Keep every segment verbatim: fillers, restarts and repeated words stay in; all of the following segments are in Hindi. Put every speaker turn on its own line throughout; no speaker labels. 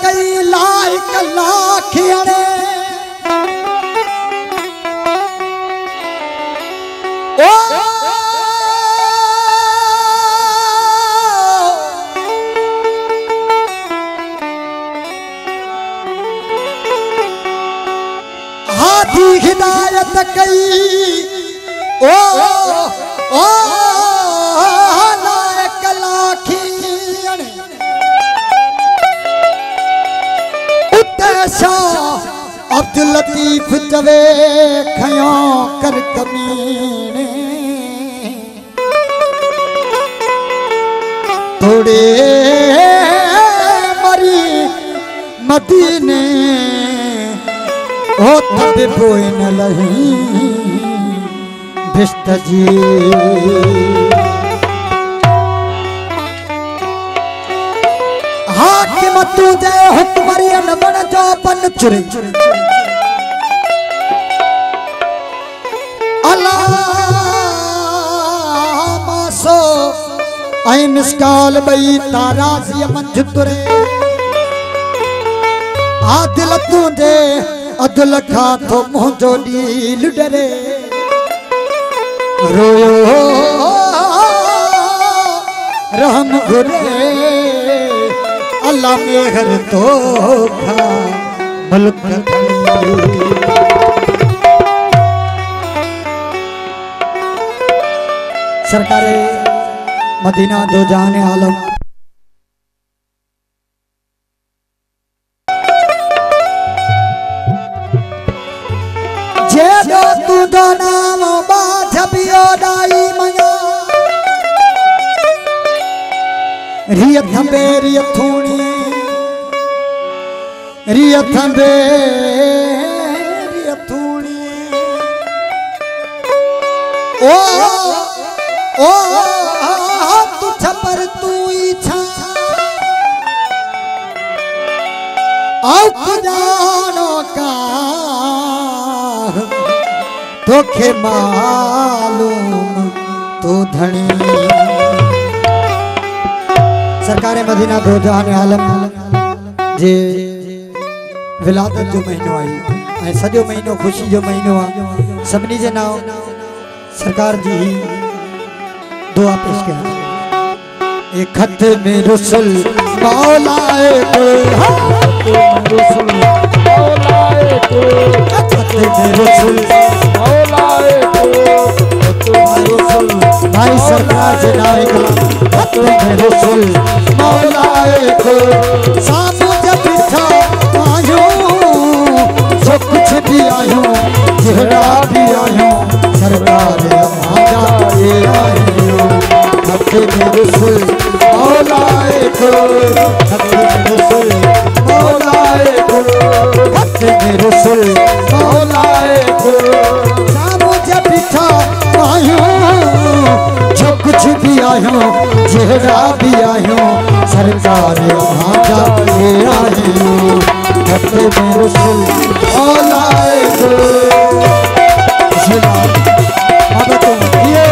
कई लाइक लाखियणे ओ हाथी हिदायत कई ओ ओ लाइक लाखियणे अब्दुल लतीफ चवे खयो कर कमीने थोड़े मरी मदीने ओ तबे बोए न लही भिष्ट जी हाकिम तुझे हुक्मरियन बन जो पन चुरे अलामासो ऐं मिसकाल बई ताराज़ी मंझ तुरे आदिल तुझे अदल खा तो मुझो ॾील डरे रोयो रहम घुरे अल्लाह मेहर तो खा मुल्क सरकारे मदीना दो जहान आलम जे दो तू दो नाम बाझ बियो दाई मया रिय थंबे रिय थूणी रिय थंबे रिय थूणी ओ ओ तू छपर तू इच्छा आओ जानो का तोखे मालूम तू धनी सरकार मदीना दो जहान आलम जे विलादत जो महीनो आई ऐं सॼो महीनो ख़ुशी जो महीनो आहे सभिनी जे नाम सरकार जी दुआ पेश कयां ए खत में रसूल मौलाए को रसूल मौलाए को खत में रसूल मौलाए को रसूल भाई सरकार जे नाम खत में रसूल मौलाए को सामू जब बिठा आयो जो कुछ भी आयो जहरा भी आयो सरकार आजा ये आयो खत में रसूल मौलाए को खत में रसूल मौलाए को खत में रसूल मौलाए को सामू जब बिठा आयो जो कुछ भी आयो जहरा भी आयो सरकार आजा ये आयो खत में रसूल मौलाए को अब तुम ये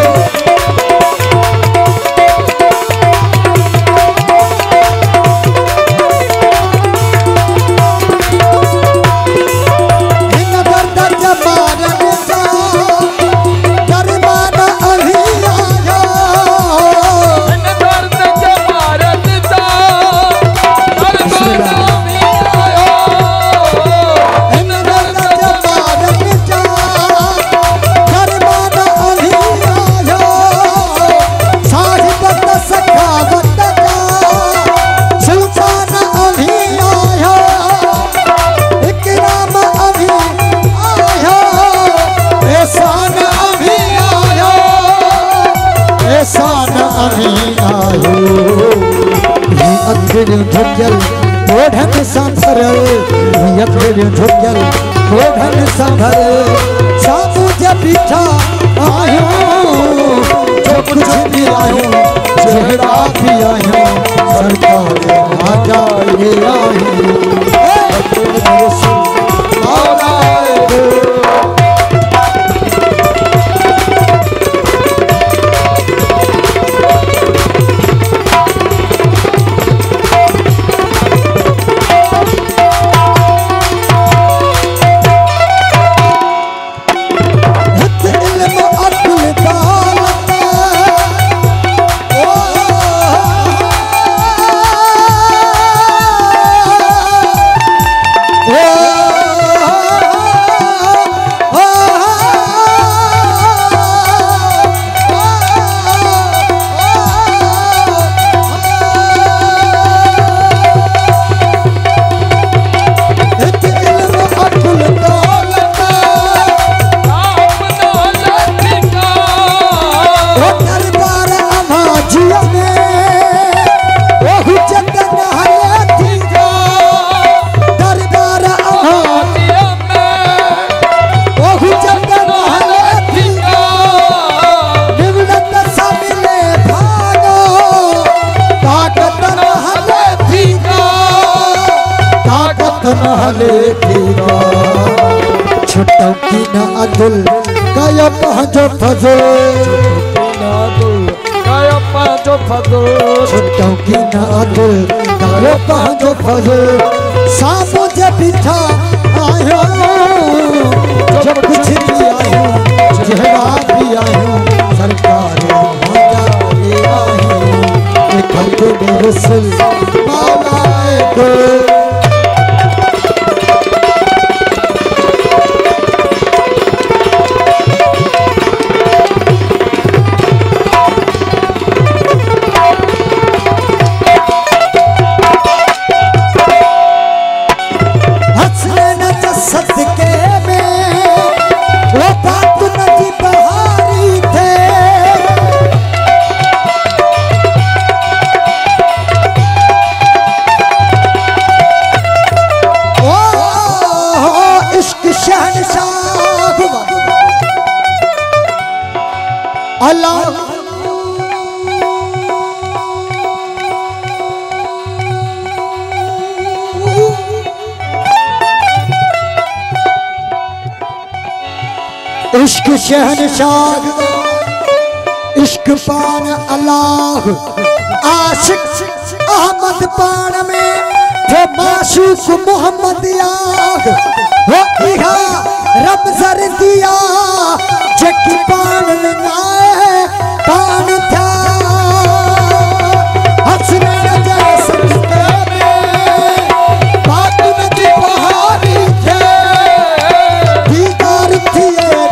झुकल ओढ़न संभरल झुकल ओढ़न संभरल सामू जब बिठा आयो जो कुछ भी आयो चेहरा भी आयो सरकार आजा ये आयो अब्दुल काया पंजो फजल
काया पंजो फजल
छुटकाऊ की ना अब्दुल काया पंजो फजल सामो जब बिठा आयो जब कुछ भी आयो चेहरा भी आयो सरकार मौजा ले आयो एक खत में रसूल मौलाए को इश्क शहनशाह इश्क पान अल्लाह आशिक अहमद पान में थे माशूक मोहम्मद याग हो इहा रमजर दिया जकी पान लगाए पान था हसने नजर सदके में बात नदी बहारी थे दीदार थी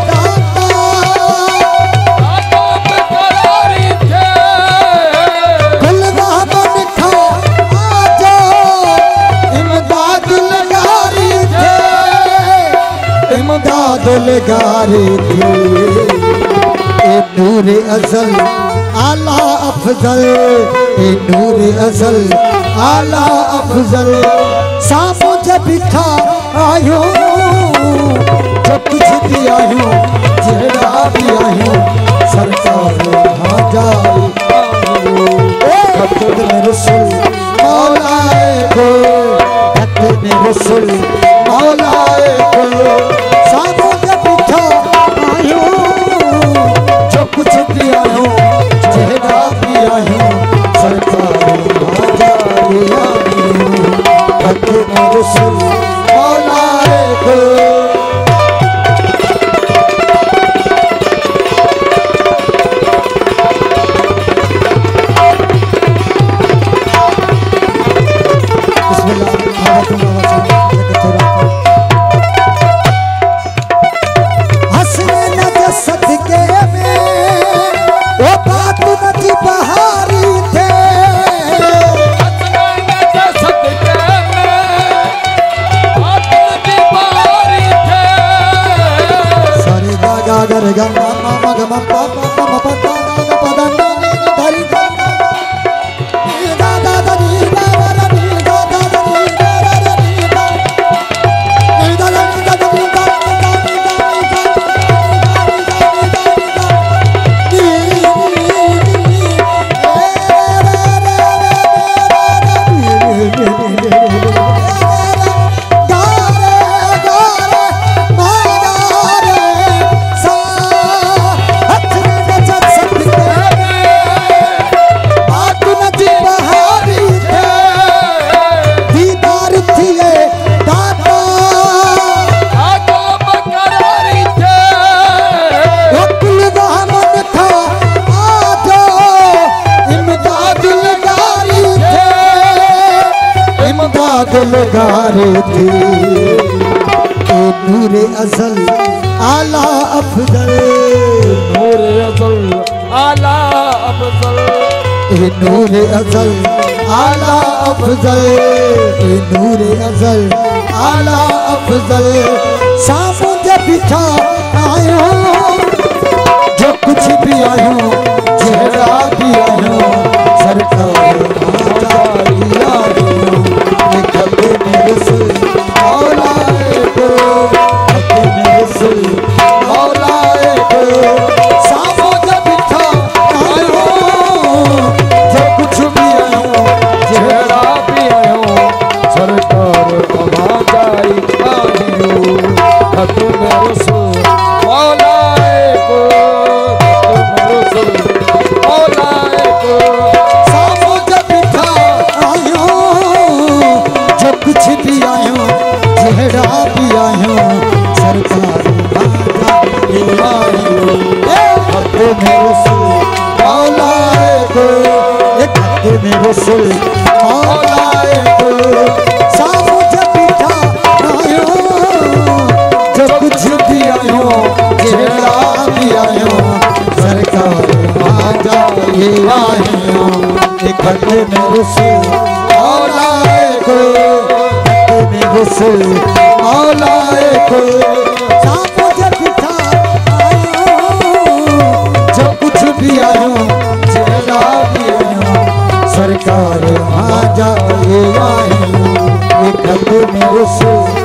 गारे थे ए नूरे अज़ल आला अफजल ए नूरे अज़ल आला अफजल सामो जब बिठा आयो जब कुछ भी आयो जेड़ा भी आयो सरकार हाजाई खत में रसूल मौलाए को खत में रसूल मौलाए को सामो जब बिठा आयो जो कुछ भी आयो चेहरा भी आयो सरकार हाजाई आयो खत में रसूल मौलाए को गारे थे ए नूरे अज़ल आला अफजल
नूरे अज़ल आला अफजल
ए नूरे अज़ल आला अफजल ए नूरे अज़ल आला अफजल सामो जब बिठा आयो जो कुछ भी आयो चेहरा भी आयो सरकार हाजाई आयो खत में रसूल मौलाए को खत में रसूल मौलाए को सामो जब बिठा आयो जो कुछ भी आयो
चेहरा भी आयो सरकार हाजाई आयो खत में रसूल
रसूल मौलाए कुल सामू जब बिठा आयो जो कुछ भी आयो जेड़ा भी आयो सरकार आजा ये आयो एक खतरे में रसूल मौलाए कुल में रसूल मौलाए कुल सामू जब बिठा आयो जो कुछ भी आयो जेड़ा भी आयो सरकार आजा ये आयो एक खतरे में रसूल